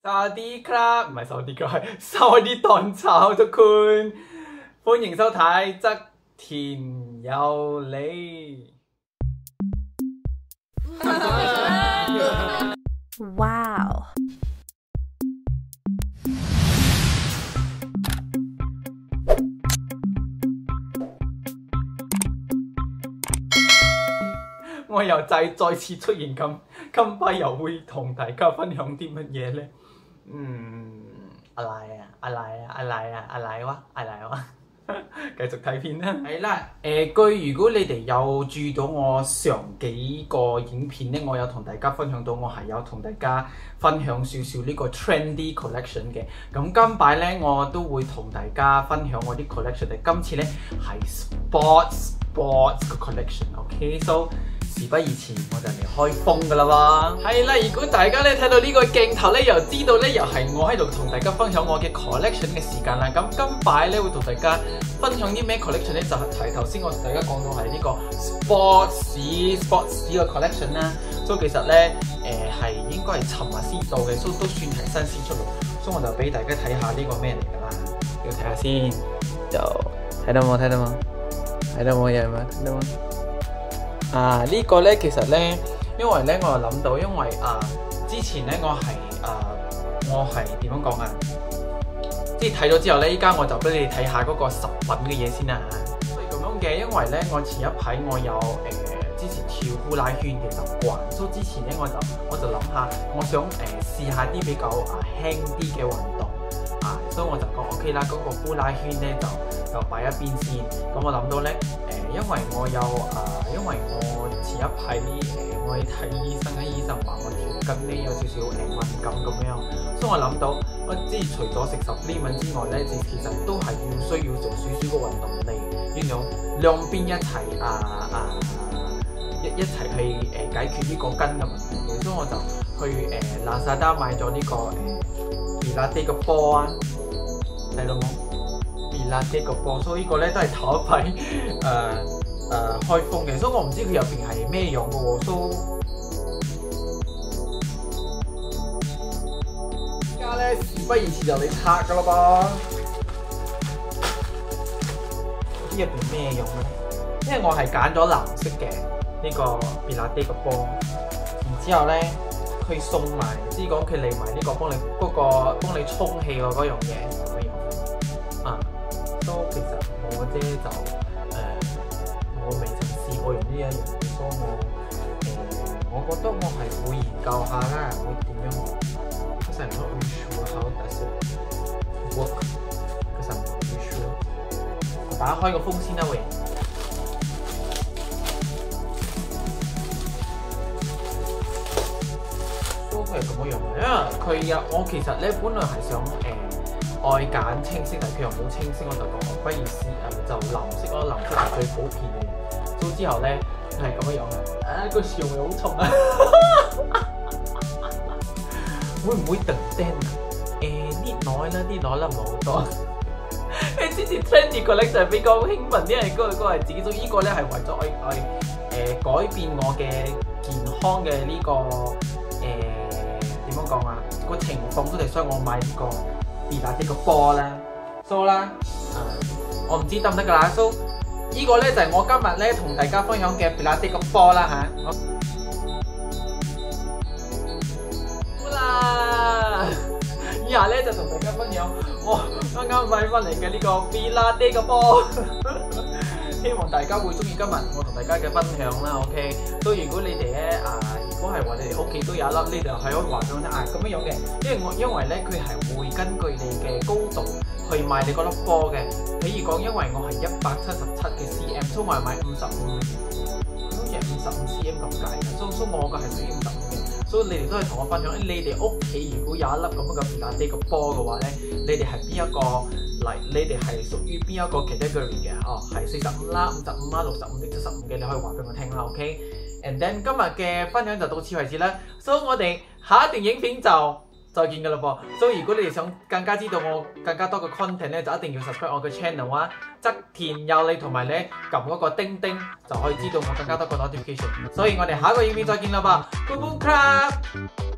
สวัสดีครับ唔係สวัสดีครับสวัสดีตอนเช้าทุกคน歡迎收睇側田有你 Wow. 我又再次出現咁，今排又會同大家分享啲乜嘢呢？อะไรวะ繼續睇片啦。係啦，如果你哋有注意到我上幾個影片呢，我有同大家分享到，我係有同大家分享少少呢個 trendy collection 嘅。咁今擺呢，我都會同大家分享我啲 collection 嘅。今次呢係 sports 嘅 collection，OK，so、事不宜遲，我就嚟開封噶啦喎。係啦，如果大家咧睇到呢個鏡頭咧，又知道咧又係我喺度同大家分享我嘅 collection 嘅時間啦。咁今擺咧會同大家分享啲咩 collection 咧？就係頭先我同大家講到係呢個 sports 嘅 collection 啦。所以其實咧係應該係尋日先到嘅，所以都算係新鮮出爐。所以我就俾大家睇下呢個咩嚟㗎啦。要睇下先，就睇到冇？睇到冇？睇到冇嘢咩？睇到冇？呢個咧其實咧，因為咧我又諗到，因為之前咧我係點樣講啊？即係睇咗之後咧，依家我就俾你哋睇下嗰個實品嘅嘢先啦。所以咁樣嘅，因為咧我前一排我有之前跳呼啦圈嘅習慣，所以之前咧我就諗下，我想試下啲比較輕啲嘅運動所以我就講 OK 啦，嗰個呼啦圈咧就擺一邊先。咁我諗到咧因為我前一排我去睇醫生，醫生話我條筋咧有少少敏感咁樣，所以我諗到我即係除咗食supplement之外咧，其實都係需要做少少個運動嚟，兩邊一齊一齊去解決呢個筋嘅問題嘅，所以我就去Lazada買咗呢個比拉蒂嘅波啊，睇到冇？比拉蒂個波，所以呢個咧都係頭一批開封嘅，所以我唔知佢入邊係咩樣嘅喎，而家咧事不宜遲就嚟拆㗎啦噃，唔知入邊咩樣咧？因為我係揀咗藍色嘅呢個比拉蒂個波，然之後咧佢送埋，即係講佢嚟埋呢個幫你充氣嘅嗰樣嘢咁樣都其實我啫就我未曾試過用呢一樣嘢，所以我覺得我係會研究下啦，會點樣？Cause I'm not really sure how does it work. Cause I'm not really sure. 我打開個風先啦喂。都係咁樣嘅，因為佢我其實咧本來係想愛揀清晰，但係佢又冇清晰，我就講不如試就藍色咯，藍色係最普遍嘅。到之後咧係咁樣嘅，個笑味好重啊！會唔會突釘啊？啲耐啦，唔係好多。之前 trendy collection 係比較興奮啲，係嗰個係自己中意，呢個咧係為咗改變我嘅健康嘅呢個點樣講啊個情況，所以我買呢個比拉蒂個波啦，so 啦，我唔知得唔得㗎啦 ，so 呢個咧就係我今日咧同大家分享嘅比拉蒂個波啦嚇。好啦，以下咧就同大家分享我啱啱買翻嚟嘅呢個比拉蒂個波，希望大家會中意今日我同大家嘅分享啦 ，OK。都如果你哋咧如果係話你哋屋企都有一粒，你哋係可以話俾我聽咁樣嘅，因為咧佢係會根據你嘅高度去買你嗰粒波嘅。譬如講，因為我係177嘅 cm， 所以我係買好似係55 cm 咁解嘅，所以我個係屬於55嘅。所以你哋都係同我分享，你哋屋企如果有一粒咁樣嘅比拉蒂個波嘅話咧，你哋係邊一個你哋係屬於邊一個 category 嘅？係45啦、55啦、65定75嘅，你可以話俾我聽啦 ，OK。And then 今日嘅分享就到此為止啦，所以我哋下一段影片就再見㗎啦噃。所以如果你哋想更加知道我更加多嘅 content 咧，就一定要 subscribe 我嘅 channel 啊，側田有你，同埋咧撳嗰個叮叮就可以知道我更加多嘅 notification。所以我哋下一個影片再見啦噃，Boom Boom Club。